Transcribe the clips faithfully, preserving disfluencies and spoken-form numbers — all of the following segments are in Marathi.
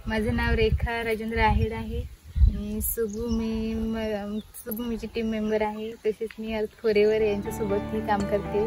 माझं नाव रेखा राजेंद्र आहेर आहे। मी सुगुमी सुगुमीची टीम मेंबर आहे। तसेच मी अर्थ फॉरेवर यांच्यासोबतही काम करते।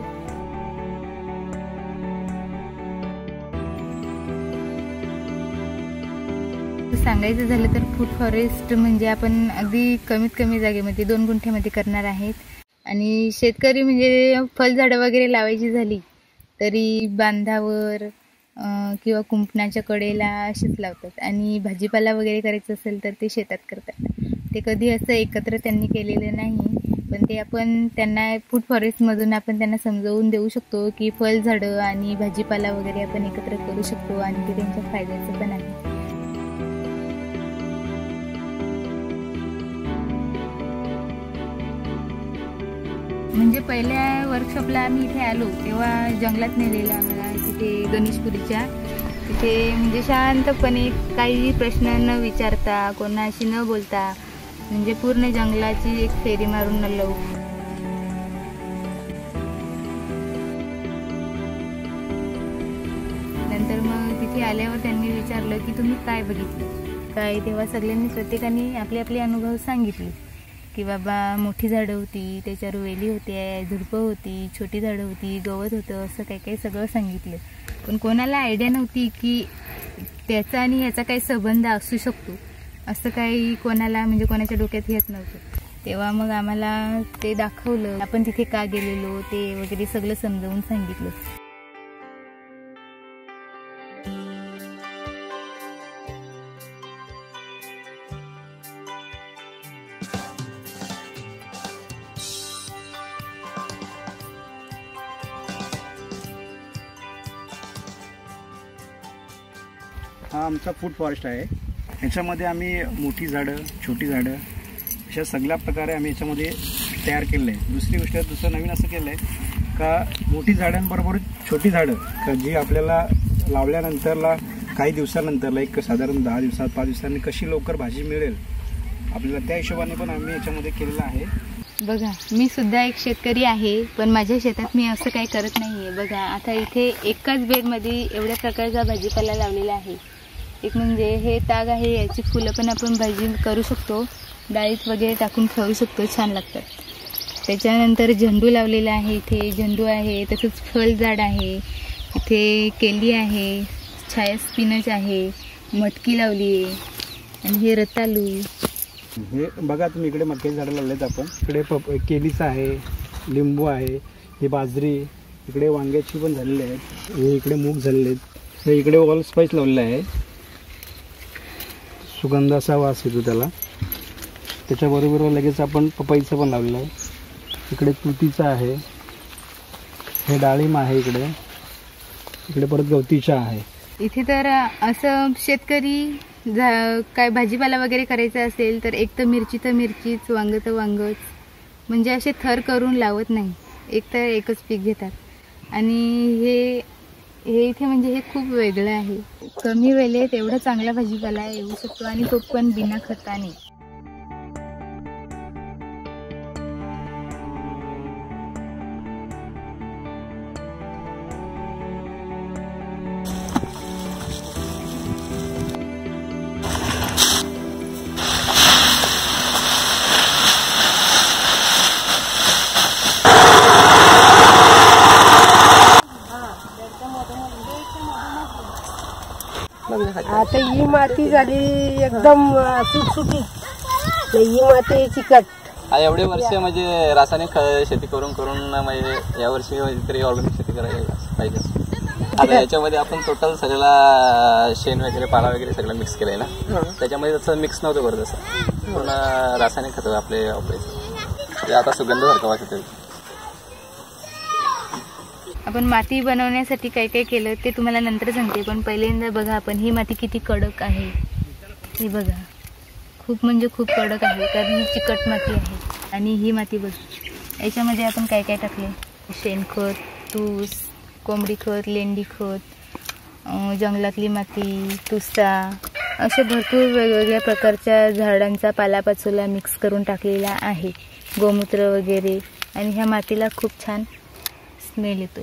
सांगायचं झालं तर फूड फॉरेस्ट म्हणजे आपण अगदी कमीत कमी जागेमध्ये दोन गुंठ्यामध्ये करणार आहेत। आणि शेतकरी म्हणजे फळझाडं वगैरे लावायची झाली तरी बांधावर किंवा कुंपणाच्या कडेला अशीच लावतात। आणि भाजीपाला वगैरे करायचं असेल तर ते शेतात करतात। ते कधी असं एकत्र त्यांनी केलेलं नाही, पण ते आपण त्यांना फूड फॉरेस्टमधून आपण त्यांना समजावून देऊ शकतो की फळझाडं आणि भाजीपाला वगैरे आपण एकत्र करू शकतो आणि ते त्यांच्या फायद्याचं पण आहे। म्हणजे पहिल्या वर्कशॉपला आम्ही इथे आलो तेव्हा जंगलात नेलेलं आम्हाला, तिथे गणेशपुरीच्या तिथे म्हणजे शांतपणे काही प्रश्न न विचारता कोणाशी न बोलता म्हणजे पूर्ण जंगलाची एक फेरी मारून आलो। नंतर मग तिथे आल्यावर त्यांनी विचारलं की तुम्ही काय बघितलं काय, तेव्हा सगळ्यांनी प्रत्येकाने आपले आपले अनुभव सांगितले की बाबा मोठी झाडं होती, त्याच्यावर वेली होत्या, झुडपं होती, छोटी झाडं होती, गवत होतं, असं काही काही सगळं सांगितलं। पण कोणाला आयडिया नव्हती की त्याचा आणि ह्याचा काही संबंध असू शकतो, असं काही कोणाला म्हणजे कोणाच्या डोक्यात येत नव्हतं। तेव्हा मग आम्हाला ते दाखवलं, आपण तिथे का गेलेलो ते वगैरे सगळं समजावून सांगितलं। हा आमचा फूड फॉरेस्ट आहे। ह्याच्यामध्ये आम्ही मोठी झाडं, छोटी झाडं अशा सगळ्या प्रकारे आम्ही ह्याच्यामध्ये तयार केलेलं आहे। दुसरी गोष्ट दुसरं नवीन असं केलं आहे का मोठी झाडांबरोबर छोटी झाडं का जी आपल्याला लावल्यानंतरला काही दिवसानंतरला एक साधारण दहा दिवसात पाच दिवसांनी कशी लवकर भाजी मिळेल आपल्याला त्या हिशोबाने पण आम्ही याच्यामध्ये केलेलं आहे। बघा मी सुद्धा एक शेतकरी आहे, पण माझ्या शेतात मी असं काही करत नाही आहे। बघा आता इथे एकाच बेडमध्ये एवढ्या प्रकारचा भाजीपाला लावलेला आहे। एक म्हणजे हे ताग आहे, याची फुलं पण आपण भाजी करू शकतो, डाळीत वगैरे टाकून खाऊ शकतो, छान लागतात। त्याच्यानंतर झेंडू लावलेला आहे, इथे झेंडू आहे, तसंच फळझाड आहे, इथे केली आहे, छाया स्पिनच आहे, मटकी लावली आहे आणि हे रताळू। हे बघा तुम्ही इकडे मक्याची झाडं लावलेत आपण, इकडे पप केलीचं आहे, लिंबू आहे, ही बाजरी, इकडे वांग्याची पण झालेली आहेत, हे इकडे मूग झालेले आहेत, हे इकडे ऑल स्पाइस लावलेलं आहे, सुगंध असा वास येतो त्याला। त्याच्याबरोबर लगेच आपण पपईचं पण लावलेलं आहे, इकडे तुतीचं आहे, हे डाळिंब आहे, इकडे इकडे परत गवतीचा आहे। इथे तर असं शेतकरी काय भाजीपाला वगैरे करायचं असेल तर एक तर मिरची तर मिरचीच, वांग तर वांगच, म्हणजे असे थर करून लावत नाही, एक तर एकच पीक घेतात। आणि हे हे इथे म्हणजे हे खूप वेगळं आहे, कमी वेळेत एवढा चांगला भाजीपाला येऊ शकतो आणि तो पण बिना खताने। आता ही माती झाली एकदम सुटसुटीत, ही माती चिकट। एवढे वर्ष म्हणजे रासायनिक शेती करून करून म्हणजे या वर्षी तरी ऑर्गॅनिक शेती करायला पाहिजे। आता याच्यामध्ये आपण टोटल सगळ्याला शेण वगैरे पाला वगैरे सगळं मिक्स केलंय ना, त्याच्यामध्ये तसं मिक्स नव्हतं करत, तसं पूर्ण रासायनिक खत आपले वापरायचं, आता सुगंध सारखं वाटत आहे। आपण माती बनवण्यासाठी काय काय केलं ते तुम्हाला नंतर सांगते, पण पहिल्यांदा बघा आपण ही माती किती कडक आहे, हे बघा खूप म्हणजे खूप कडक आहे, कारण ही चिकट माती आहे। आणि ही माती बघा, याच्यामध्ये आपण काय काय टाकले, शेणखत, तूस, कोंबडी खत, लेंडी खत, जंगलातली माती, तुसा, अशा भरपूर वेगवेगळ्या प्रकारच्या झाडांचा पालापाचोला मिक्स करून टाकलेला आहे, गोमूत्र वगैरे। आणि ह्या मातीला खूप छान स्मेल येतोय।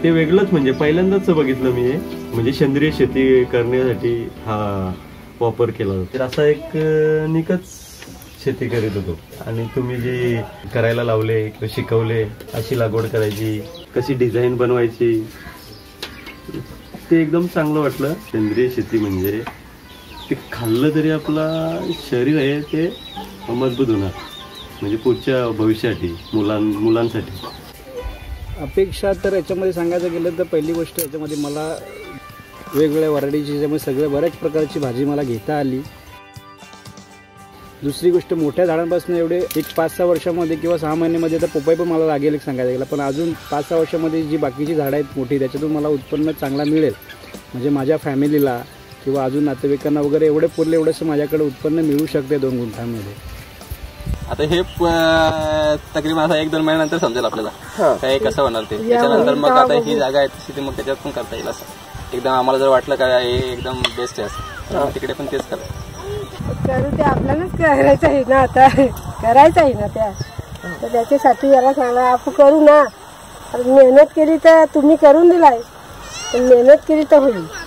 ते वेगळंच, म्हणजे पहिल्यांदाच बघितलं मी हे. म्हणजे सेंद्रिय शेती करण्यासाठी हा वापर केला जातो. असा एक निकच शेती करीत होतो आणि तुम्ही जे करायला लावले किंवा शिकवले, अशी लागवड करायची, कशी डिझाईन बनवायची, ते एकदम चांगलं वाटलं. सेंद्रिय शेती म्हणजे ते खाल्लं तरी आपला शरीर आहे ते मजबूत होणार, म्हणजे पुढच्या भविष्यासाठी मुलां मुलांसाठी. अपेक्षा तर याच्यामध्ये सांगायचं गेलं तर पहिली गोष्ट याच्यामध्ये मला वेगवेगळ्या व्हरायटीची याच्यामध्ये सगळ्या बऱ्याच प्रकारची भाजी मला घेता आली. दुसरी गोष्ट मोठ्या झाडांपासून एवढे एक पाच सहा वर्षामध्ये किंवा सहा महिन्यामध्ये तर पोपाई पण मला लागेल एक सांगायला गेलं, पण अजून पाच सहा वर्षामध्ये जी बाकीची झाडं आहेत मोठी त्याच्यातून मला उत्पन्न चांगला मिळेल. म्हणजे माझ्या फॅमिलीला किंवा अजून नातेवाईकांना वगैरे एवढे पुरले एवढंसं माझ्याकडे उत्पन्न मिळू शकते दोन गुंठामध्ये. आता हे तकरीबन आता एक दोन महिन्यानंतर समजेल आपल्याला काय कसं होणार ते. त्याच्यानंतर मग आता ही जागा आहे तशी मग त्याच्यात पण करता येईल असं. एकदम आम्हाला जर वाटलं का हे एकदम बेस्ट आहे असं तिकडे पण तेच करा. करू ते आपल्यालाच करायचं आहे ना, आता करायचं आहे ना त्या, तर त्याच्यासाठी याला सांगा आपण करू ना. मेहनत केली तर तुम्ही करून दिलाय, पण मेहनत केली तर होईल.